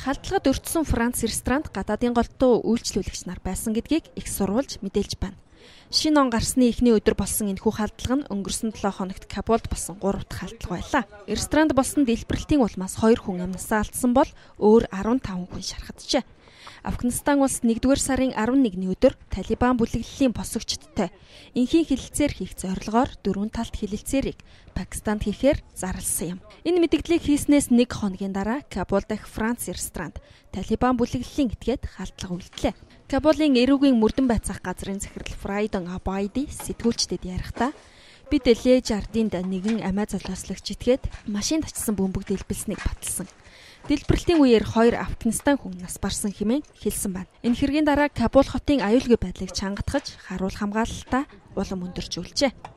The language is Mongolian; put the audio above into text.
Халдлагад өртсөн Франц ресторанд гадаадын голдуу үйлчлүүлэгч нар байсан гэдгийг их сурвалж мэдээлж байна. Шинэ он гарсны эхний өдөр болсон энэхүү халдлага нь өнгөрсөн 7 хоногт Кабулд болсон 3 дахь халдлага байлаа. Ресторанд болсон дэлбэрэлтийн улмаас 2 хүн амьнасаа алдсан бол өөр 15 хүн шархаджээ. Афганистан улс 1-р сарын 11-ний өдөр Талибан бүлэглэлийн босгогчдтой энхийн хилэлцээр хийх зорилгоор 4 талт хилэлцээрийг Пакистанд хийхээр зарласан юм. Энэ мэдээллийг хийснээс 1 хоногийн дараа Кабул дахь Франц ресторанд Талибан бүлэглэлийн этгээд халдлага үйлдлээ. Кабулын эрүүгийн мөрдөн байцаах газрын захирал Фрайден Абайди сэтгүүлчдэд ярихдаа бид Ле Жардинд нэгэн амиа золиослогч итгээд машинд очсон бөмбөг дэлбэлсэнийг баталсан. Дэлбэрэлтийн үеэр 2 Афганистан хүн нас барсан хэмээн хэлсэн байна. Энэ хэргийн дараа Кабул хотын аюулгүй байдлыг чангатгаж харуул хамгаалалтаа улам өндөржүүлжээ.